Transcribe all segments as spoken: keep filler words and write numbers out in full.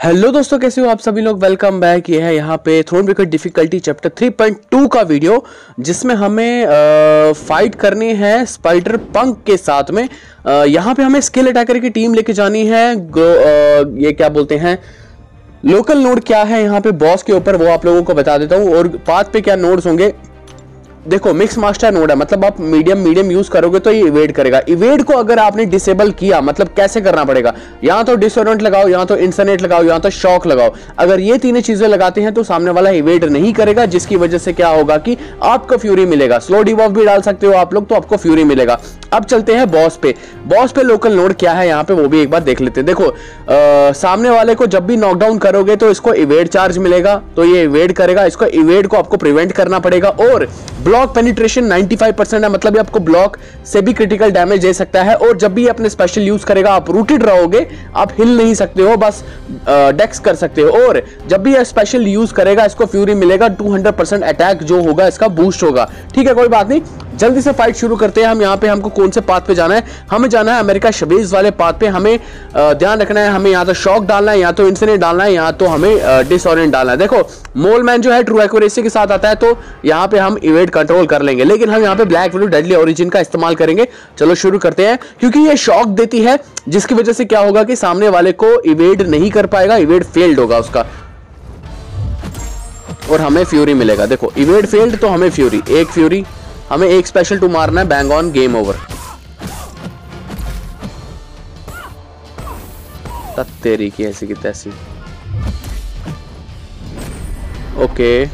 Hello दोस्तों, कैसे हो आप सभी लोग। Welcome back. ये है यहाँ पे Thronebreaker difficulty chapter three point two का वीडियो, जिसमें हमें आ, फाइट करनी है स्पाइडर पंक के साथ में। आ, यहाँ पे हमें स्किल अटैकर की टीम लेके जानी है। गो, आ, ये क्या बोलते हैं, लोकल नोड क्या है यहाँ पे बॉस के ऊपर, वो आप लोगों को बता देता हूँ। और पाथ पे क्या नोड्स होंगे, देखो मिक्स मास्टर नोड है, मतलब आप मीडियम मीडियम यूज करोगे तो ये इवेड करेगा। इवेड को अगर आपने डिसेबल किया, मतलब कैसे करना पड़ेगा, यहाँ तो डिसोरेंट लगाओ, यहाँ तो इंसनेट लगाओ, यहाँ तो शॉक लगाओ। अगर ये तीनों चीजें लगाते हैं तो सामने वाला इवेड नहीं करेगा, जिसकी वजह से क्या होगा कि आपको फ्यूरी मिलेगा। स्लो डिवॉफ भी डाल सकते हो आप लोग, तो आपको फ्यूरी मिलेगा। अब चलते हैं बॉस पे। बॉस पे लोकल नोड क्या है यहाँ पे, वो भी एक बार देख लेते हैं। देखो आ, सामने वाले को जब भी नॉकडाउन करोगे तो इसको इवेड चार्ज मिलेगा, तो ये इवेड करेगा। इसको इवेड को आपको प्रिवेंट करना पड़ेगा। और block penetration ninety five percent है, मतलब ये आपको ब्लॉक से भी क्रिटिकल डैमेज दे सकता है। और जब भी अपने स्पेशल यूज करेगा, आप रूटेड रहोगे, आप हिल नहीं सकते हो, बस डेक्स कर सकते हो। और जब भी ये स्पेशल यूज करेगा, इसको फ्यूरी मिलेगा। टू हंड्रेड परसेंट अटैक जो होगा इसका बूस्ट होगा। ठीक है, कोई बात नहीं, जल्दी से फाइट शुरू करते हैं हम। यहाँ पे हमको कौन से पाथ पे जाना है, हमें जाना है अमेरिका शबीज वाले पाथ पे। हमें ध्यान रखना है, हमें यहाँ तो शॉक डालना है, या तो इंसिनेट डालना है, या तो हमें डिसऑरेंट डालना है। देखो मोल मैन जो है ट्रू एक्यूरेसी के साथ आता है, तो यहाँ पे हम इवेड कंट्रोल कर लेंगे, लेकिन हम यहाँ पे ब्लैक विडो डेडली ओरिजिन का इस्तेमाल करेंगे। चलो शुरू करते हैं, क्योंकि ये शॉक देती है, जिसकी वजह से क्या होगा कि सामने वाले को इवेड नहीं कर पाएगा, इवेड फेल्ड होगा उसका, और हमें फ्यूरी मिलेगा। देखो इवेड फेल्ड तो हमें फ्यूरी, एक फ्यूरी, हमें एक स्पेशल टू मारना है, बैंग ऑन, गेम ओवर। तेरी की ऐसी की तैसी। ओके,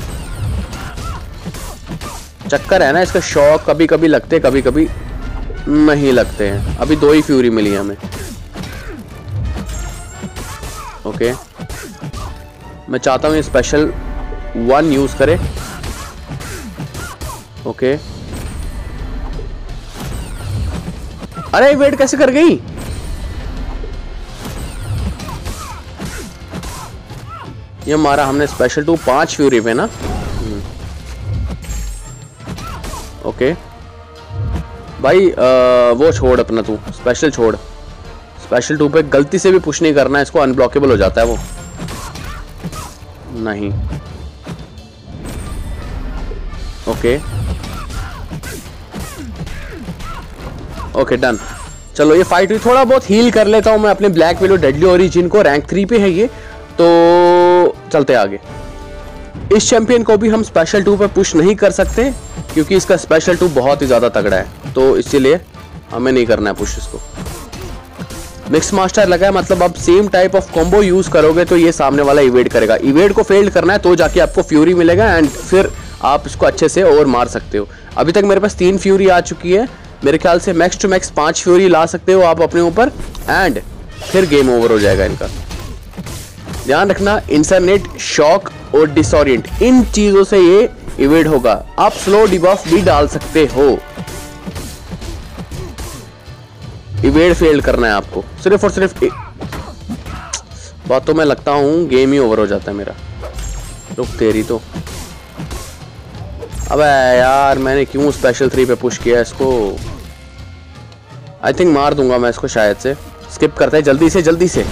चक्कर है ना इसका, शॉक कभी कभी लगते कभी कभी नहीं लगते हैं। अभी दो ही फ्यूरी मिली है हमें। ओके, मैं चाहता हूं ये स्पेशल वन यूज करे। ओके, अरे वेट कैसे कर गई। ये मारा हमने स्पेशल टू, पांच फ्यूरी पे ना। ओके भाई, आ, वो छोड़ अपना, तू स्पेशल छोड़। स्पेशल टू पे गलती से भी पुश नहीं करना है, इसको अनब्लॉकेबल हो जाता है वो। नहीं, ओके ओके डन। चलो ये फाइट हुई, थोड़ा बहुत हील कर लेता हूं मैं अपने ब्लैक विडो डेडली ओरिजिन को। रैंक थ्री पे है ये, तो चलते आगे। इस चैंपियन को भी हम स्पेशल टू पे पुश नहीं कर सकते, क्योंकि इसका स्पेशल टू बहुत ही ज्यादा तगड़ा है, तो इसीलिए हमें नहीं करना है पुश इसको। मिक्स मास्टर लगा है, मतलब आप same type of combo use करोगे तो ये सामने वाला इवेड करेगा। इवेड को फेल्ड करना है तो जाके आपको फ्यूरी मिलेगा, एंड फिर आप इसको अच्छे से और मार सकते हो। अभी तक मेरे पास तीन फ्यूरी आ चुकी है, मेरे ख्याल से मैक्स टू मैक्स पांच फ्यूरी ला सकते हो आप अपने ऊपर, एंड फिर गेम ओवर हो जाएगा इनका। ध्यान रखना, इंसरनेट, शॉक और डिसऑरिएंट, इन चीजों से ये इवेड होगा। आप स्लो डिबफ भी डाल सकते हो। इवेड फेल करना है आपको, सिर्फ और सिर्फ बातों में लगता हूं गेम ही ओवर हो जाता है मेरा। रुक तेरी तो, अबे यार मैंने क्यों स्पेशल थ्री पे पुश किया इसको। आई थिंक मार दूंगा मैं इसको शायद से। स्किप करते हैं जल्दी से जल्दी से।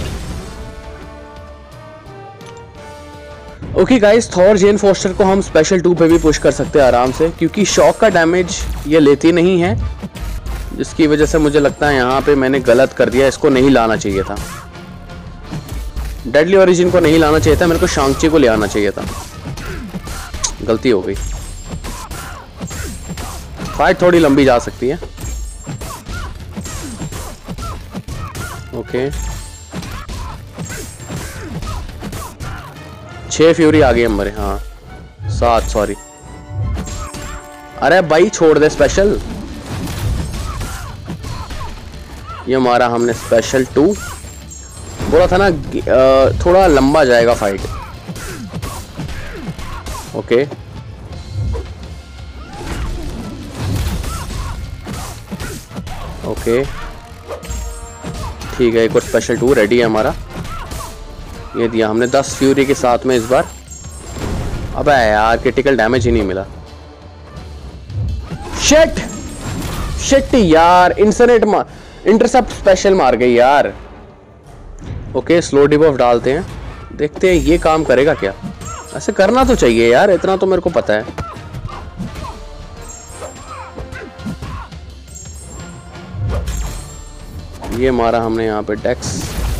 Okay guys, Thor Jane Foster को हम स्पेशल टू पे भी पुश कर सकते हैं आराम से, क्योंकि शॉक का डैमेज ये लेती नहीं है, जिसकी वजह से मुझे लगता है यहाँ पे मैंने गलत कर दिया। इसको नहीं लाना चाहिए था, डेडली ओरिजिन को नहीं लाना चाहिए था, मेरे को शांगची को ले आना चाहिए था। गलती हो गई। फाइट थोड़ी लंबी जा सकती है। ओके, छह फ्यूरी आ गई हमारे, हाँ सात, सॉरी। अरे भाई छोड़ दे स्पेशल। ये मारा हमने स्पेशल टू, बोला था ना थोड़ा लंबा जाएगा फाइट। ओके, ओके ठीक है, एक और स्पेशल टू रेडी है हमारा। ये दिया हमने दस फ्यूरी के साथ में इस बार। अबे यार क्रिटिकल डैमेज ही नहीं मिला। शिट शिट यार, इंसनेट इंटरसेप्ट स्पेशल मार गई यार। ओके स्लो डिबफ डालते हैं, देखते हैं ये काम करेगा क्या। ऐसे करना तो चाहिए यार, इतना तो मेरे को पता है। ये मारा हमने यहाँ पे डेक्स।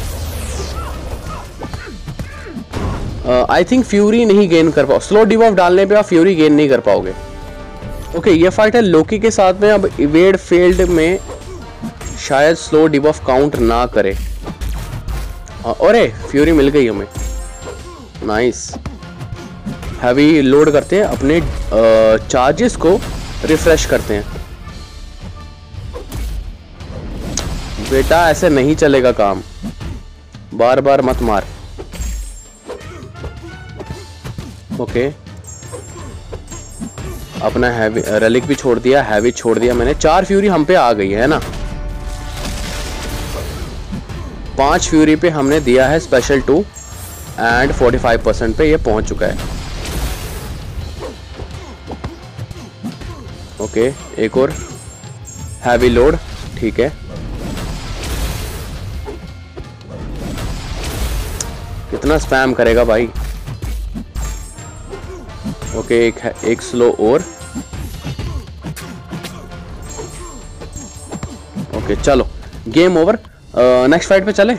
आई थिंक फ्यूरी नहीं गेन कर पाओ, स्लो डिबफ डालने पे आप फ्यूरी गेन नहीं कर पाओगे। ओके okay, ये फाइट है लोकी के साथ में। अब इवेड फील्ड में शायद स्लो डिबफ काउंट ना करे। अरे फ्यूरी मिल गई हमें, नाइस। हैवी लोड करते हैं, अपने चार्जेस को रिफ्रेश करते हैं। बेटा ऐसे नहीं चलेगा काम, बार बार मत मार। ओके अपना हैवी रेलिक भी छोड़ दिया, हैवी छोड़ दिया मैंने। चार फ्यूरी हम पे आ गई है ना, पांच फ्यूरी पे हमने दिया है स्पेशल टू एंड पैंतालीस परसेंट पे ये पहुंच चुका है। ओके एक और हैवी लोड, ठीक है। कितना स्पैम करेगा भाई। ओके एक है, एक स्लो और। ओके चलो गेम ओवर, नेक्स्ट फाइट पे चले।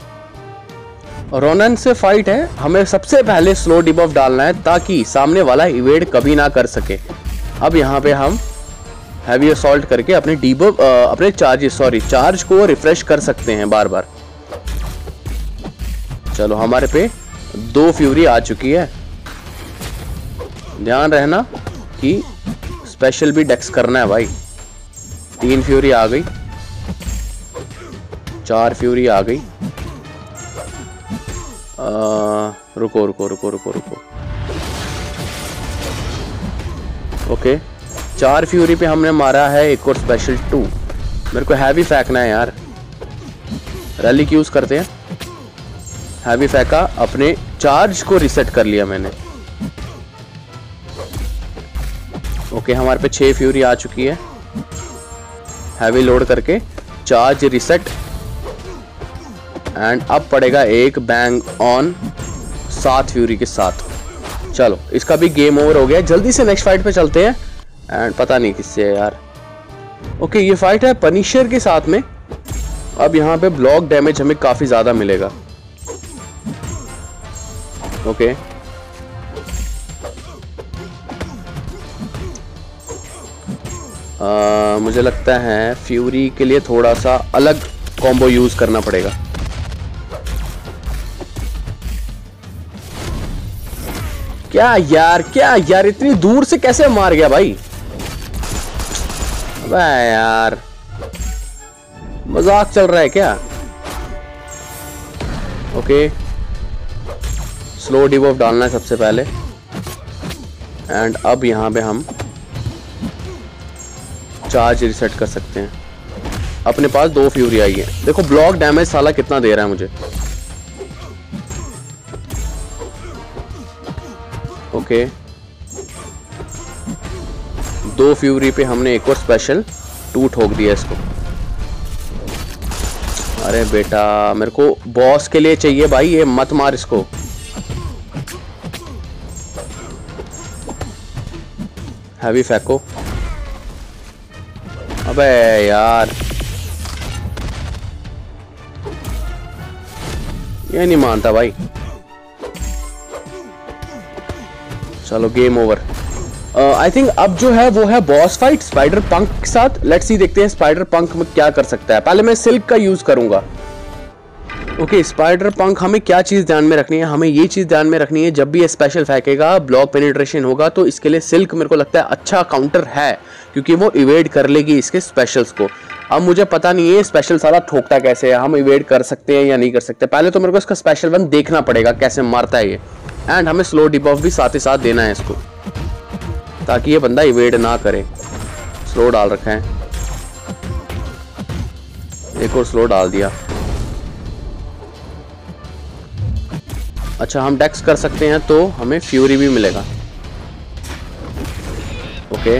रोनन से फाइट है, हमें सबसे पहले स्लो डिबफ डालना है ताकि सामने वाला इवेड कभी ना कर सके। अब यहाँ पे हम हैवी असॉल्ट करके अपने डिबफ अपने चार्ज सॉरी चार्ज को रिफ्रेश कर सकते हैं बार बार। चलो हमारे पे दो फ्यूरी आ चुकी है। ध्यान रहना कि स्पेशल भी डेक्स करना है भाई। तीन फ्यूरी आ गई, चार फ्यूरी आ गई। आ, रुको रुको रुको रुको रुको ओके चार फ्यूरी पे हमने मारा है एक और स्पेशल टू। मेरे को हैवी फेंकना है यार, रैली यूज करते हैं। हैवी फेंका, अपने चार्ज को रिसेट कर लिया मैंने। ओके हमारे पे छह फ्यूरी आ चुकी है। हैवी लोड करके चार्ज रिसेट एंड अब पड़ेगा एक बैंग ऑन सात फ्यूरी के साथ। चलो इसका भी गेम ओवर हो गया। जल्दी से नेक्स्ट फाइट पे चलते हैं एंड पता नहीं किससे है यार। ओके ये फाइट है पनिशर के साथ में। अब यहाँ पे ब्लॉक डैमेज हमें काफी ज्यादा मिलेगा। ओके आ, मुझे लगता है फ्यूरी के लिए थोड़ा सा अलग कॉम्बो यूज करना पड़ेगा। क्या यार क्या यार इतनी दूर से कैसे मार गया भाई। अबे यार मजाक चल रहा है क्या। ओके स्लो डिबफ डालना है सबसे पहले एंड अब यहां पे हम चार्ज रिसेट कर सकते हैं। अपने पास दो फ्यूरी आई है। देखो ब्लॉक डैमेज साला कितना दे रहा है मुझे। ओके दो फ्यूरी पे हमने एक और स्पेशल टू ठोक दिया इसको। अरे बेटा मेरे को बॉस के लिए चाहिए भाई, ये मत मार इसको। हैवी फेंको। अबे यार ये नहीं मानता भाई। चलो गेम ओवर। आई थिंक अब जो है वो है बॉस फाइट स्पाइडर पंक के साथ। लेट्स सी देखते हैं स्पाइडर पंक में क्या कर सकता है। पहले मैं सिल्क का यूज करूंगा। ओके स्पाइडर पंक हमें क्या चीज ध्यान में रखनी है, हमें ये चीज ध्यान में रखनी है जब भी ये स्पेशल फेंकेगा ब्लॉक पेनिट्रेशन होगा तो इसके लिए सिल्क मेरे को लगता है अच्छा काउंटर है क्योंकि वो इवेड कर लेगी इसके स्पेशल्स को। अब मुझे पता नहीं है स्पेशल सारा ठोकता कैसे है, हम इवेड कर सकते हैं या नहीं कर सकते। पहले तो मेरे को इसका स्पेशल वन देखना पड़ेगा कैसे मारता है ये एंड हमें स्लो डिबफ भी साथ ही साथ देना है इसको ताकि ये बंदा इवेड ना करे। स्लो डाल रखा है, एक और स्लो डाल दिया। अच्छा हम डेक्स कर सकते हैं तो हमें फ्यूरी भी मिलेगा। ओके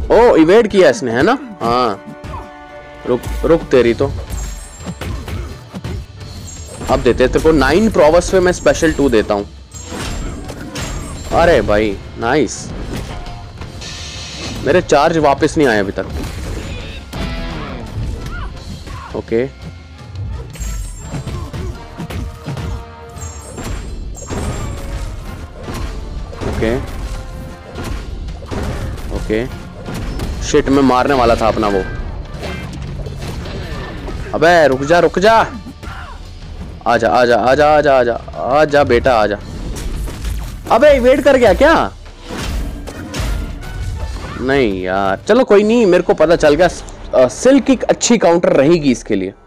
ओ इवेड किया इसने, है ना? हाँ रुक रुक तेरी तो अब देते तेरे को नाइन प्रोवस पे मैं स्पेशल टू देता हूं। अरे भाई नाइस, मेरे चार्ज वापस नहीं आए अभी तक। ओके ओके ओके शिट, मैं मारने वाला था अपना वो। अबे रुक जा रुक जा, आजा आजा आजा आजा आजा आजा बेटा आजा। अबे वेट कर गया क्या? नहीं यार चलो कोई नहीं, मेरे को पता चल गया सिल्क एक अच्छी काउंटर रहेगी इसके लिए।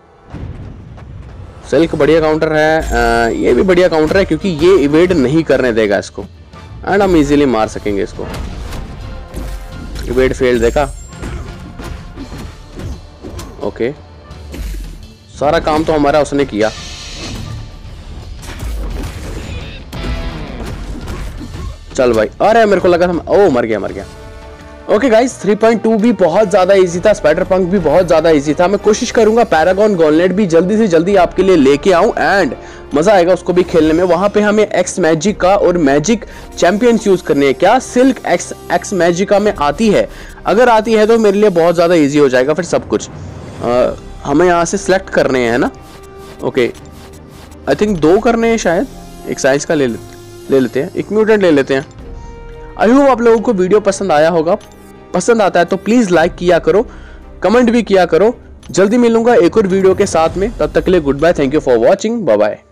सिल्क बढ़िया काउंटर है, आ, ये भी बढ़िया काउंटर है क्योंकि ये इवेड नहीं करने देगा इसको एंड हम इजीली मार सकेंगे इसको। इवेड फेल देखा। ओके सारा काम तो हमारा उसने किया। चल भाई, अरे मेरे को लगा था ओ मर गया मर गया। Okay guys three point two भी बहुत ज्यादा इजी था, स्पाइडर पंक भी बहुत ज्यादा इजी था। मैं कोशिश करूंगा पैरागॉन गॉन्टलेट भी जल्दी से जल्दी आपके लिए लेके आऊं एंड मजा आएगा उसको भी खेलने में। वहां पे हमें एक्स मैजिका और मैजिक चैंपियंस यूज करने हैं। क्या सिल्क एक्स एक्स मैजिका में आती है? अगर आती है तो मेरे लिए बहुत ज्यादा इजी हो जाएगा फिर सब कुछ। आ, हमें यहाँ से सिलेक्ट करने हैं ना। ओके आई थिंक दो करने हैं शायद, एक साइज का ले ले, ले लेते हैं, एक म्यूटेंट ले लेते हैं। आई होप आप लोगों को वीडियो पसंद आया होगा। पसंद आता है तो प्लीज लाइक किया करो, कमेंट भी किया करो। जल्दी मिलूंगा एक और वीडियो के साथ में, तब तक के लिए good bye, thank you for watching, bye bye.